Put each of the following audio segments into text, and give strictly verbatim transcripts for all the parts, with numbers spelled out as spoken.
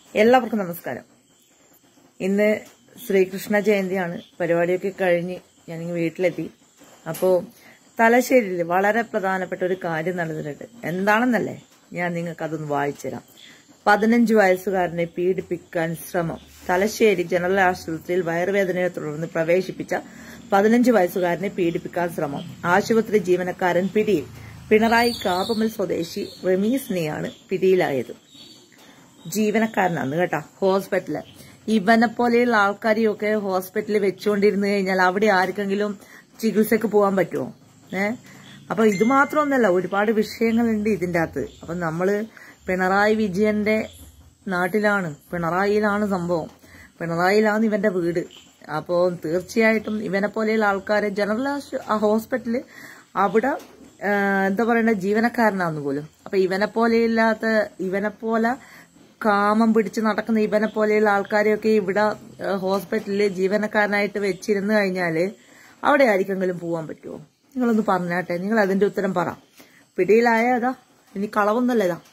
എല്ലാവർക്കും നമസ്കാരം. ഇന്ന് ശ്രീകൃഷ്ണ ജയന്തിയാണ്. പരിപാടിയൊക്കെ കഴിഞ്ഞ് ഞാനിങ്ങ് വീട്ടിലെത്തി. അപ്പോൾ തലശ്ശേരിയിൽ വളരെ പ്രധാനപ്പെട്ട ഒരു കാര്യം നടന്നിട്ടുണ്ട്. എന്താണെന്നല്ലേ, ഞാൻ നിങ്ങൾക്ക് അതൊന്ന് വായിച്ചുതരാം. പതിനഞ്ച് വയസ്സുകാരനെ പീഡിപ്പിക്കാൻ ശ്രമം. തലശ്ശേരി ജനറൽ ആശുപത്രിയിൽ വയറുവേദനയെ തുടർന്ന് പ്രവേശിപ്പിച്ച പതിനഞ്ച് വയസ്സുകാരനെ പീഡിപ്പിക്കാൻ ശ്രമം. ആശുപത്രി ജീവനക്കാരൻ പിടിയിൽ. പിണറായി കാപ്പമൽ സ്വദേശി റമീസിനെയാണ് പിടിയിലായത്. ജീവനക്കാരനാണ് കേട്ടാ, ഹോസ്പിറ്റല്. ഇവനെ പോലെയുള്ള ആൾക്കാരെയൊക്കെ ഹോസ്പിറ്റലിൽ വെച്ചുകൊണ്ടിരുന്നു കഴിഞ്ഞാൽ അവിടെ ആർക്കെങ്കിലും ചികിത്സക്ക് പോകാൻ പറ്റുമോ? ഏഹ് അപ്പൊ ഇത് മാത്രമൊന്നല്ല, ഒരുപാട് വിഷയങ്ങളുണ്ട് ഇതിന്റെ അകത്ത്. അപ്പൊ നമ്മള് പിണറായി വിജയന്റെ നാട്ടിലാണ്, പിണറായിയിലാണ് സംഭവം, പിണറായിയിലാണ് ഇവന്റെ വീട്. അപ്പോൾ തീർച്ചയായിട്ടും ഇവനെ പോലെയുള്ള ആൾക്കാരെ ജനറൽ ഹോസ്പിറ്റല് അവിടെ എന്താ പറയണ്ട ജീവനക്കാരനാന്ന് പോലും. അപ്പൊ ഇവനെ പോലെയില്ലാത്ത ഇവനെ പോലെ കാമം പിടിച്ച് നടക്കുന്ന ഇവനെ പോലെയുള്ള ആൾക്കാരെയൊക്കെ ഇവിടെ ഹോസ്പിറ്റലിൽ ജീവനക്കാരനായിട്ട് വെച്ചിരുന്നു കഴിഞ്ഞാല് അവിടെ ആർക്കെങ്കിലും പോവാൻ പറ്റുമോ? നിങ്ങളൊന്ന് പറഞ്ഞാട്ടെ, നിങ്ങൾ അതിന്റെ ഉത്തരം പറ. പിടിയിലായ അതാ, ഇനി കളവൊന്നല്ല, ഇതാ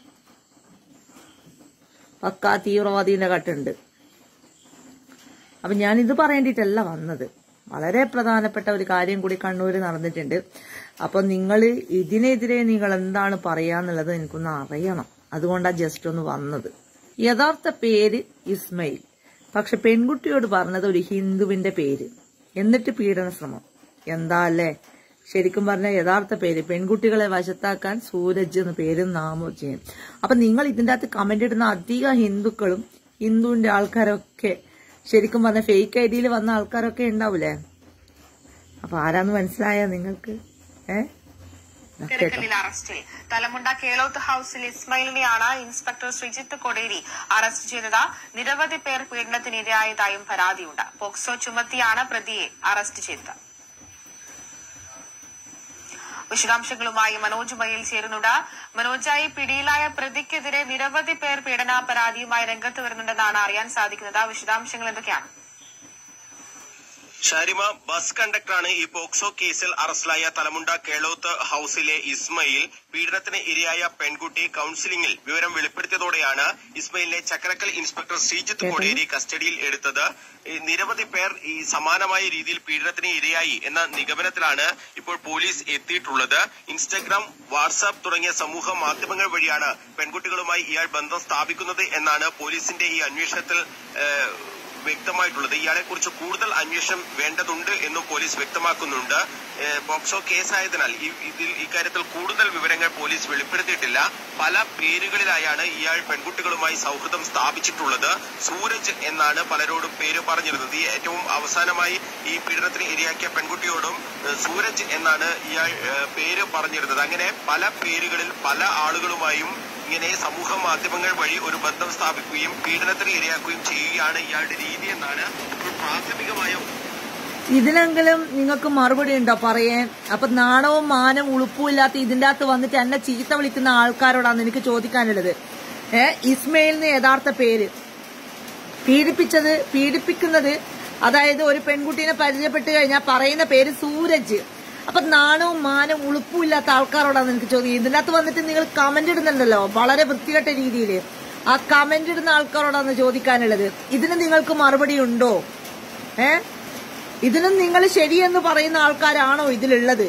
പക്കാ തീവ്രവാദീന്റെ കട്ടുണ്ട്. അപ്പൊ ഞാനിത് പറയേണ്ടിട്ടല്ല വന്നത്. വളരെ പ്രധാനപ്പെട്ട ഒരു കാര്യം കൂടി കണ്ണൂര് നടന്നിട്ടുണ്ട്. അപ്പൊ നിങ്ങൾ ഇതിനെതിരെ നിങ്ങൾ എന്താണ് പറയാന്നുള്ളത് എനിക്കൊന്ന് അറിയണം. അതുകൊണ്ടാണ് ജസ്റ്റ് ഒന്ന് വന്നത്. യഥാർത്ഥ പേര് ഇസ്മയിൽ, പക്ഷെ പെൺകുട്ടിയോട് പറഞ്ഞത് ഒരു ഹിന്ദുവിന്റെ പേര്, എന്നിട്ട് പീഡന ശ്രമം. എന്താ അല്ലേ? ശരിക്കും പറഞ്ഞ യഥാർത്ഥ പേര് പെൺകുട്ടികളെ വശത്താക്കാൻ സൂരജ് എന്ന് പേരും നാമവും ചെയ്യും. അപ്പൊ നിങ്ങൾ ഇതിന്റെ അകത്ത് കമന്റ് ഇടുന്ന അധിക ഹിന്ദുക്കളും ഹിന്ദുവിന്റെ ആൾക്കാരൊക്കെ ശരിക്കും പറഞ്ഞ ഫേക്ക് ഐ ഡിയിൽ വന്ന ആൾക്കാരൊക്കെ ഉണ്ടാവൂലേ? അപ്പൊ ആരാന്ന് മനസ്സിലായ നിങ്ങൾക്ക്? ഏഹ് അറസ്റ്റിൽ തലമുണ്ട കേളോത്ത് ഹൌസിൽ ഇസ്മയിലിനെയാണ് ഇൻസ്പെക്ടർ ശ്രീജിത്ത് കൊടേരി അറസ്റ്റ് ചെയ്തത്. നിരവധി പേർ പീഡനത്തിനിരയായതായും പരാതിയുണ്ട്. പോക്സോ ചുമത്തിയാണ് പ്രതിയെ അറസ്റ്റ് ചെയ്തത്. വിശദാംശങ്ങളുമായി മനോജ് മയിൽ ചേരുന്നുണ്ട്. മനോജായി, പിടിയിലായ പ്രതിക്കെതിരെ നിരവധി പേർ പീഡന പരാതിയുമായി രംഗത്ത് വരുന്നുണ്ടെന്നാണ് അറിയാൻ സാധിക്കുന്നത്. വിശദാംശങ്ങൾ എന്തൊക്കെയാണ്? ഷാരിമ, ബസ് കണ്ടക്ടറാണ് ഈ പോക്സോ കേസിൽ അറസ്റ്റിലായ തലമുണ്ട കേളോത്ത് ഹൌസിലെ ഇസ്മയിൽ. പീഡനത്തിന് ഇരയായ പെൺകുട്ടി കൌൺസിലിംഗിൽ വിവരം വെളിപ്പെടുത്തിയതോടെയാണ് ഇസ്മയിലിനെ ചക്കരക്കൽ ഇൻസ്പെക്ടർ ശ്രീജിത്ത് കൊടേരി കസ്റ്റഡിയിൽ എടുത്തത്. നിരവധി പേർ ഈ സമാനമായ രീതിയിൽ പീഡനത്തിന് ഇരയായി എന്ന നിഗമനത്തിലാണ് ഇപ്പോൾ പോലീസ് എത്തിയിട്ടുള്ളത്. ഇൻസ്റ്റഗ്രാം, വാട്സാപ്പ് തുടങ്ങിയ സമൂഹ മാധ്യമങ്ങൾ വഴിയാണ് പെൺകുട്ടികളുമായി ഇയാൾ ബന്ധം സ്ഥാപിക്കുന്നത് എന്നാണ് പോലീസിന്റെ ഈ അന്വേഷണത്തിൽ വ്യക്തമായിട്ടുള്ളത്. ഇയാളെ കുറിച്ച് കൂടുതൽ അന്വേഷണം വേണ്ടതുണ്ട് എന്നും പോലീസ് വ്യക്തമാക്കുന്നുണ്ട്. പോക്സോ കേസായതിനാൽ ഇതിൽ ഇക്കാര്യത്തിൽ കൂടുതൽ വിവരങ്ങൾ പോലീസ് വെളിപ്പെടുത്തിയിട്ടില്ല. പല പേരുകളിലായാണ് ഇയാൾ പെൺകുട്ടികളുമായി സൗഹൃദം സ്ഥാപിച്ചിട്ടുള്ളത്. സൂരജ് എന്നാണ് പലരോടും പേര് പറഞ്ഞിരുന്നത്. ഏറ്റവും അവസാനമായി ഈ പീഡനത്തിന് ഇരയാക്കിയ പെൺകുട്ടിയോടും സൂരജ് എന്നാണ് ഇയാൾ പേര് പറഞ്ഞിരുന്നത്. അങ്ങനെ പല പേരുകളിൽ പല ആളുകളുമായും ഇങ്ങനെ സമൂഹ മാധ്യമങ്ങൾ വഴി ഒരു ബന്ധം സ്ഥാപിക്കുകയും പീഡനത്തിന് ഇരയാക്കുകയും ചെയ്യുകയാണ് ഇയാളുടെ രീതി എന്നാണ് പ്രാഥമികമായ. ഇതിനെങ്കിലും നിങ്ങൾക്ക് മറുപടി ഉണ്ടോ പറയാൻ? അപ്പൊ നാണവും മാനവും ഉളുപ്പും ഇല്ലാത്ത ഇതിന്റെ അകത്ത് വന്നിട്ട് എന്നെ ചീത്ത വിളിക്കുന്ന ആൾക്കാരോടാണ് എനിക്ക് ചോദിക്കാനുള്ളത്. ഏഹ് ഇസ്മയിലിന് യഥാർത്ഥ പേര്, പീഡിപ്പിച്ചത് പീഡിപ്പിക്കുന്നത് അതായത് ഒരു പെൺകുട്ടീനെ പരിചയപ്പെട്ട് കഴിഞ്ഞാൽ പറയുന്ന പേര് സൂരജ്. അപ്പൊ നാണവും മാനവും ഉളുപ്പും ഇല്ലാത്ത ആൾക്കാരോടാണ് എനിക്ക് ചോദിക്കുക. ഇതിന്റെ അകത്ത് വന്നിട്ട് നിങ്ങൾ കമന്റ് ഇടുന്നുണ്ടല്ലോ വളരെ വൃത്തികെട്ട രീതിയിൽ. ആ കമന്റ് ഇടുന്ന ആൾക്കാരോടാണ് ചോദിക്കാനുള്ളത്. ഇതിന് നിങ്ങൾക്ക് മറുപടി ഉണ്ടോ? ഏ ഇതിനും നിങ്ങൾ ശരിയെന്ന് പറയുന്ന ആൾക്കാരാണോ ഇതിലുള്ളത്?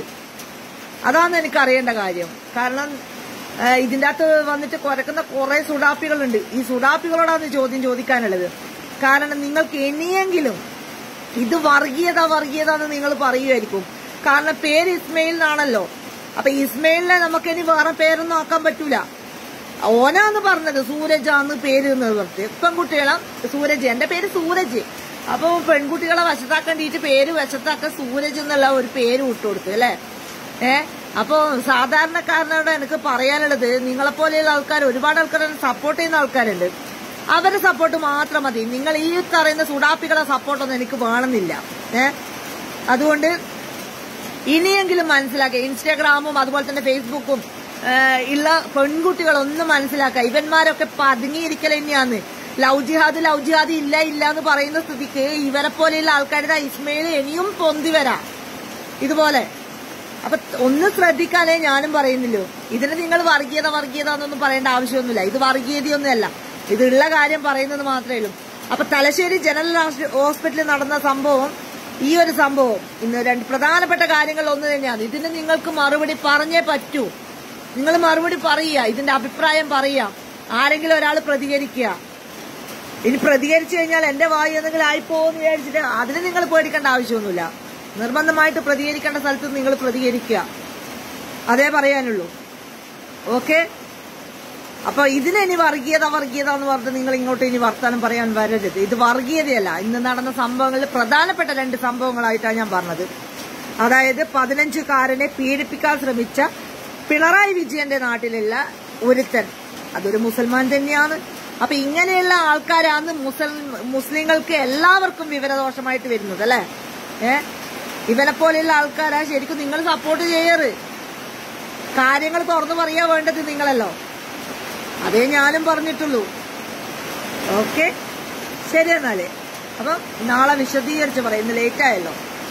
അതാണ് എനിക്ക് അറിയേണ്ട കാര്യം. കാരണം ഇതിന്റെ അകത്ത് വന്നിട്ട് കുരക്കുന്ന കുറെ സുഡാപ്പികളുണ്ട്. ഈ സുഡാപ്പികളോടാണ് ചോദ്യം ചോദിക്കാനുള്ളത്. കാരണം നിങ്ങൾക്ക് ഇനിയെങ്കിലും ഇത് വർഗീയത വർഗീയത എന്ന് നിങ്ങൾ പറയുമായിരിക്കും. കാരണം പേര് ഇസ്മയിൽ എന്നാണല്ലോ. അപ്പൊ ഇസ്മയിലിനെ നമുക്ക് ഇനി വേറെ പേരൊന്നും ആക്കാൻ പറ്റൂല. ഓനാന്ന് പറഞ്ഞത് സൂരജാന്ന് പേര് പറഞ്ഞത്. പെൺകുട്ടികളെ സൂരജ്, എന്റെ പേര് സൂരജ്. അപ്പൊ പെൺകുട്ടികളെ വശത്താക്കേണ്ടിട്ട് പേര് വശത്താക്കാൻ സൂരജ് എന്നുള്ള ഒരു പേര് വിട്ടുകൊടുത്തു അല്ലെ? ഏഹ് അപ്പൊ സാധാരണക്കാരനോട് എനിക്ക് പറയാനുള്ളത്, നിങ്ങളെപ്പോലെയുള്ള ആൾക്കാർ ഒരുപാട് ആൾക്കാരെ സപ്പോർട്ട് ചെയ്യുന്ന ആൾക്കാരുണ്ട്. അവരുടെ സപ്പോർട്ട് മാത്രം മതി. നിങ്ങൾ ഈ പറയുന്ന സുഡാപ്പികളെ സപ്പോർട്ടൊന്നും എനിക്ക് വേണമെന്നില്ല. ഏഹ് അതുകൊണ്ട് ഇനിയെങ്കിലും മനസ്സിലാക്കുക. ഇൻസ്റ്റാഗ്രാമും അതുപോലെ തന്നെ ഫേസ്ബുക്കും ഉള്ള പെൺകുട്ടികളൊന്നും മനസ്സിലാക്കുക. ഇവന്മാരൊക്കെ പതുങ്ങിയിരിക്കൽ തന്നെയാന്ന്. ലവ് ജിഹാദ് ലവ് ജിഹാദ് ഇല്ല ഇല്ല എന്ന് പറയുന്ന സ്ഥിതിക്ക് ഇവരെ പോലെയുള്ള ആൾക്കാരുടെ ഇസ്മയിൽ ഇനിയും പൊന്തി വരാം ഇതുപോലെ. അപ്പൊ ഒന്ന് ശ്രദ്ധിക്കാനേ ഞാനും പറയുന്നില്ലോ. ഇതിന് നിങ്ങൾ വർഗീയത വർഗീയത എന്നൊന്നും പറയേണ്ട ആവശ്യമൊന്നുമില്ല. ഇത് വർഗീയതയൊന്നുമല്ല. ഇതുള്ള കാര്യം പറയുന്നത് മാത്രമേ ഉള്ളൂ. അപ്പൊ തലശ്ശേരി ജനറൽ ഹോസ്പിറ്റലിൽ നടന്ന സംഭവം, ഈ ഒരു സംഭവം ഇന്ന് രണ്ട് പ്രധാനപ്പെട്ട കാര്യങ്ങൾ ഒന്ന് തന്നെയാണ്. ഇതിന് നിങ്ങൾക്ക് മറുപടി പറഞ്ഞേ പറ്റൂ. നിങ്ങൾ മറുപടി പറയുക, ഇതിന്റെ അഭിപ്രായം പറയുക. ആരെങ്കിലും ഒരാൾ പ്രതികരിക്കുക. ഇനി പ്രതികരിച്ചു കഴിഞ്ഞാൽ എന്റെ വായു എന്തെങ്കിലും ആയിപ്പോന്ന് വിചാരിച്ചിട്ട് അതിന് നിങ്ങൾ പേടിക്കേണ്ട ആവശ്യമൊന്നുമില്ല. നിർബന്ധമായിട്ട് പ്രതികരിക്കേണ്ട സ്ഥലത്ത് നിങ്ങൾ പ്രതികരിക്കുക, അതേ പറയാനുള്ളൂ. ഓക്കെ. അപ്പൊ ഇതിന് ഇനി വർഗീയത വർഗീയത എന്ന് പറഞ്ഞിട്ട് നിങ്ങൾ ഇങ്ങോട്ട് ഇനി വർത്താനം പറയാൻ വരരുത്. ഇത് വർഗീയതയല്ല. ഇന്ന് നടന്ന സംഭവങ്ങളിൽ പ്രധാനപ്പെട്ട രണ്ട് സംഭവങ്ങളായിട്ടാണ് ഞാൻ പറഞ്ഞത്. അതായത് പതിനഞ്ചുകാരനെ പീഡിപ്പിക്കാൻ ശ്രമിച്ച പിണറായി വിജയന്റെ നാട്ടിലുള്ള ഒരുത്തൻ, അതൊരു മുസൽമാൻ തന്നെയാണ്. അപ്പൊ ഇങ്ങനെയുള്ള ആൾക്കാരാണ് മുസൽ മുസ്ലിങ്ങൾക്ക് എല്ലാവർക്കും വിവരദോഷമായിട്ട് വരുന്നത് അല്ലെ. ഏഹ് ഇവനെ പോലെയുള്ള ആൾക്കാരാ ശരിക്കും നിങ്ങൾ സപ്പോർട്ട് ചെയ്യാറ്. കാര്യങ്ങൾ തുറന്നു പറയാ വേണ്ടത് നിങ്ങളല്ലോ. അതേ ഞാനും പറഞ്ഞിട്ടുള്ളൂ. ഓക്കെ, ശരി എന്നാലേ. അപ്പം നാളെ വിശദീകരിച്ച് പറയാം. ഇന്ന് ലേറ്റ് ആയല്ലോ.